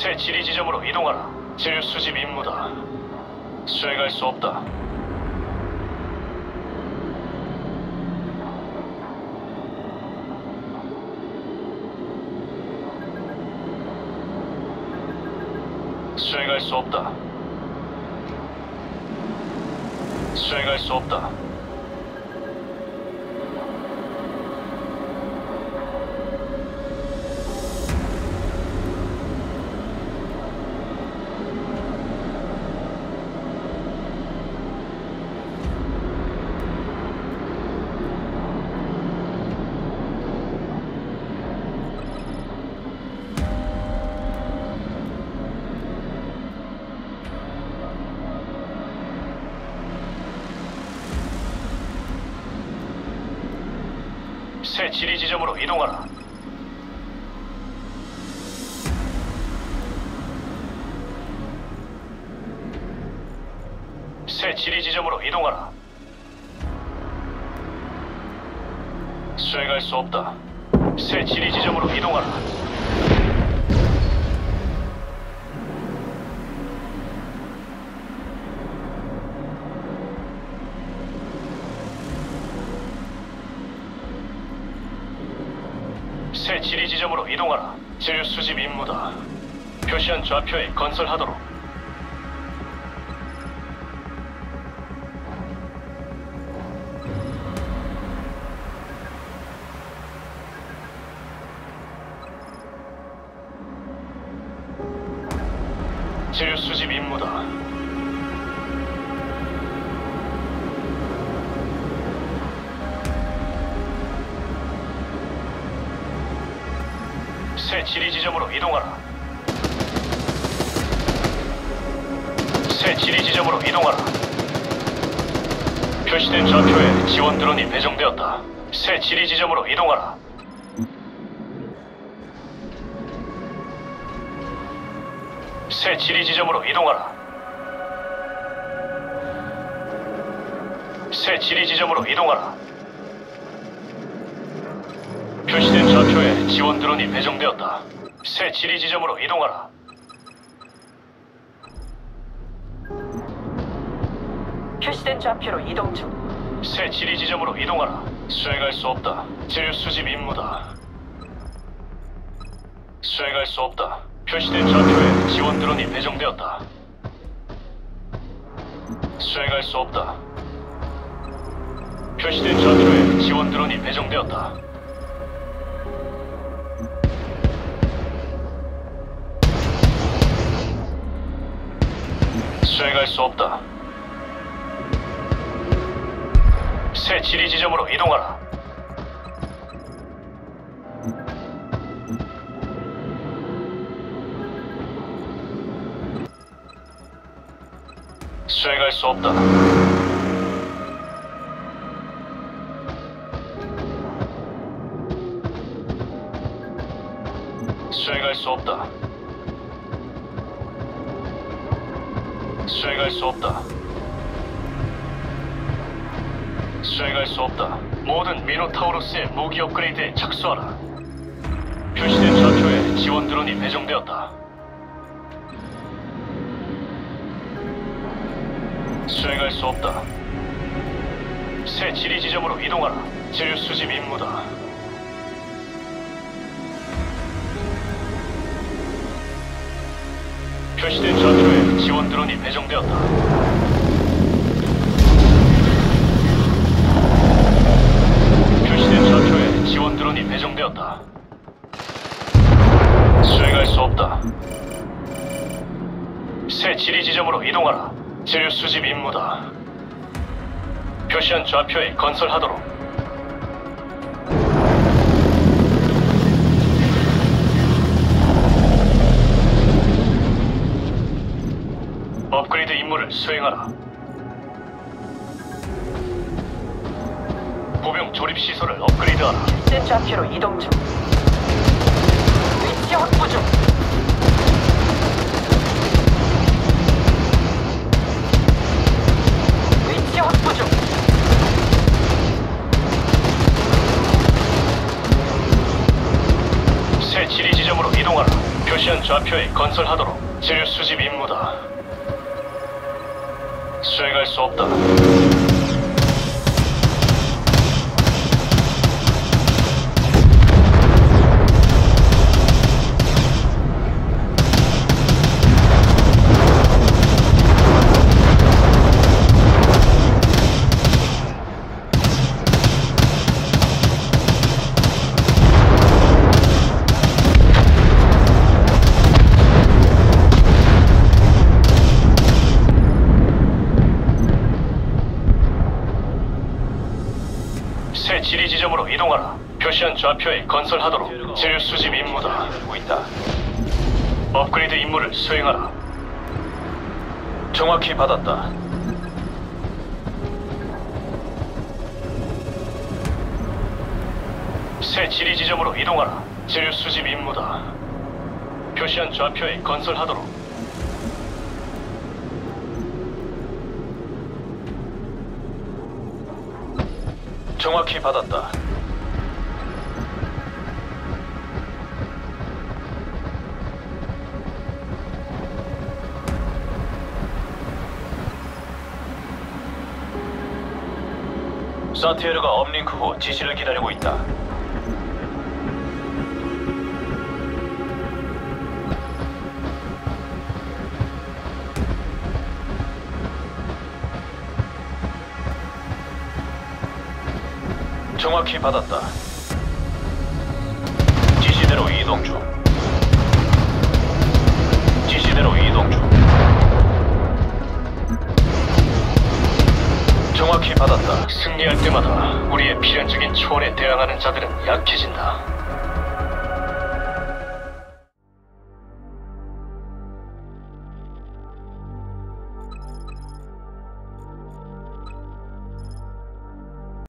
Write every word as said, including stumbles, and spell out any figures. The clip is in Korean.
새 지리 지점으로 이동하라. 제휴 수집 임무다. 수행할 수 없다. 수행할 수 없다. 수행할 수 없다. 새 지리 지점으로 이동하라. 새 지리 지점으로 이동하라. 수행할 수 없다. 새 지리 지점으로 이동하라. 새 지리 지점으로 이동하라. 제휴 수집 임무다. 표시한 좌표에 건설하도록. 제휴 수집 임무다. 새 지리 지점으로 이동하라. 새 지리 지점으로 이동하라. 표시된 좌표에 지원 드론이 배정되었다. 새 지리 지점으로 이동하라. 새 지리 지점으로 이동하라. 새 지리 지점으로 이동하라. 표시된 좌표에 지원 드론이 배정되었다. 새 지리 지점으로 이동하라. 표시된 좌표로 이동 중. 새 지리 지점으로 이동하라. 수행할 수 없다. 제휴 수집 임무다. 수행할 수 없다. 표시된 좌표에 지원 드론이 배정되었다. 수행할 수 없다. 표시된 좌표에 지원 드론이 배정되었다. 수행할 수 없다. 새 지리 지점으로 이동하라. 수행할 수 없다. 수행할 수 없다. 수행할 수 없다. 수행할 수 없다. 모든 미노타우로스의 무기 업그레이드에 착수하라. 표시된 좌표에 지원 드론이 배정되었다. 수행할 수 없다. 새 지리 지점으로 이동하라. 제휴 수집 임무다. 표시된 좌표에 지원 드론이 배정되었다. 표시된 좌표에 지원 드론이 배정되었다. 수행할 수 없다. 새 지리 지점으로 이동하라. 제휴 수집 임무다. 표시한 좌표에 건설하도록. 업그레이드 임무를 수행하라. 보병 조립 시설을 업그레이드하라. 표시된 좌표로 이동 중. 위치 확보 중. 위치 확보 중. 새 지리 지점으로 이동하라. 표시 표시한 좌표에 건설하도록. 지류 수집 임무다. 수행할 수 없다. 새 지리 지점으로 이동하라. 표시한 좌표에 건설하도록. 지류 수집 임무다. 업그레이드 임무를 수행하라. 정확히 받았다. 새 지리 지점으로 이동하라. 지류 수집 임무다. 표시한 좌표에 건설하도록. 정확히 받았다. 사티에르가 업링크 후 지시를 기다리고 있다. 정확히 받았다. 지시대로 이동 중.